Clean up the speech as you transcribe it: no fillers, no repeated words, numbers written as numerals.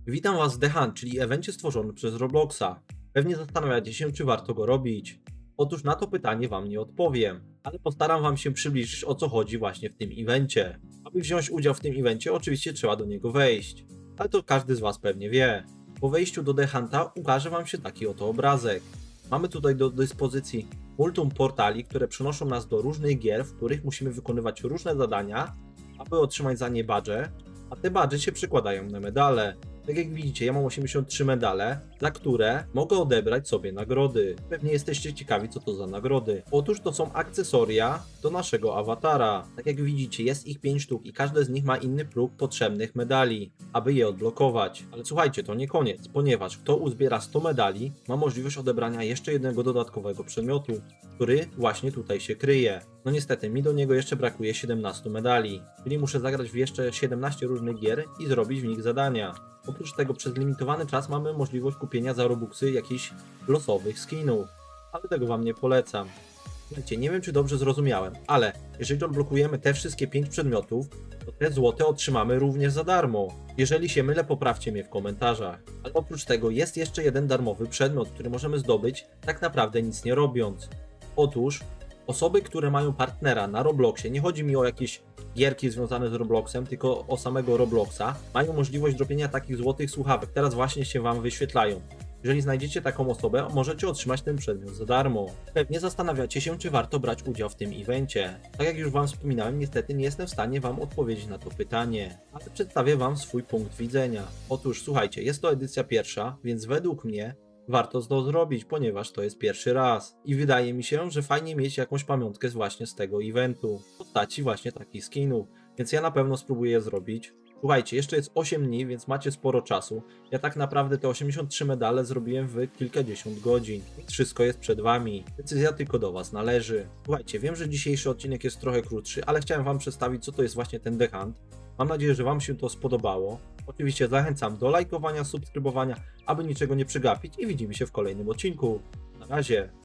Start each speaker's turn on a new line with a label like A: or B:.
A: Witam Was w The Hunt, czyli evencie stworzonym przez Robloxa. Pewnie zastanawiacie się, czy warto go robić. Otóż na to pytanie Wam nie odpowiem, ale postaram Wam się przybliżyć, o co chodzi właśnie w tym evencie. Aby wziąć udział w tym evencie, oczywiście trzeba do niego wejść, ale to każdy z Was pewnie wie. Po wejściu do The Hunta ukaże Wam się taki oto obrazek. Mamy tutaj do dyspozycji multum portali, które przenoszą nas do różnych gier, w których musimy wykonywać różne zadania, aby otrzymać za nie badże, a te badże się przekładają na medale. Tak jak widzicie, ja mam 83 medale, za które mogę odebrać sobie nagrody. Pewnie jesteście ciekawi, co to za nagrody. Otóż to są akcesoria do naszego awatara. Tak jak widzicie, jest ich 5 sztuk i każde z nich ma inny próg potrzebnych medali, aby je odblokować. Ale słuchajcie, to nie koniec, ponieważ kto uzbiera 100 medali, ma możliwość odebrania jeszcze jednego dodatkowego przedmiotu, który właśnie tutaj się kryje. No niestety, mi do niego jeszcze brakuje 17 medali, czyli muszę zagrać w jeszcze 17 różnych gier i zrobić w nich zadania. Oprócz tego przez limitowany czas mamy możliwość kupienia za Robuxy jakichś losowych skinów, ale tego Wam nie polecam. Słuchajcie, nie wiem czy dobrze zrozumiałem, ale jeżeli odblokujemy te wszystkie 5 przedmiotów, to te złote otrzymamy również za darmo. Jeżeli się mylę, poprawcie mnie w komentarzach. Ale oprócz tego jest jeszcze jeden darmowy przedmiot, który możemy zdobyć tak naprawdę nic nie robiąc. Otóż osoby, które mają partnera na Robloxie, nie chodzi mi o jakieś gierki związane z Robloxem, tylko o samego Robloxa, mają możliwość dropienia takich złotych słuchawek. Teraz właśnie się Wam wyświetlają. Jeżeli znajdziecie taką osobę, możecie otrzymać ten przedmiot za darmo. Pewnie zastanawiacie się, czy warto brać udział w tym evencie. Tak jak już Wam wspominałem, niestety nie jestem w stanie Wam odpowiedzieć na to pytanie, ale przedstawię Wam swój punkt widzenia. Otóż słuchajcie, jest to edycja pierwsza, więc według mnie warto to zrobić, ponieważ to jest pierwszy raz. I wydaje mi się, że fajnie mieć jakąś pamiątkę właśnie z tego eventu, w postaci właśnie takich skinów. Więc ja na pewno spróbuję je zrobić. Słuchajcie, jeszcze jest 8 dni, więc macie sporo czasu. Ja tak naprawdę te 83 medale zrobiłem w kilkadziesiąt godzin. Wszystko jest przed Wami. Decyzja tylko do Was należy. Słuchajcie, wiem, że dzisiejszy odcinek jest trochę krótszy, ale chciałem Wam przedstawić, co to jest właśnie ten The Hunt. Mam nadzieję, że Wam się to spodobało. Oczywiście zachęcam do lajkowania, subskrybowania, aby niczego nie przegapić i widzimy się w kolejnym odcinku. Na razie.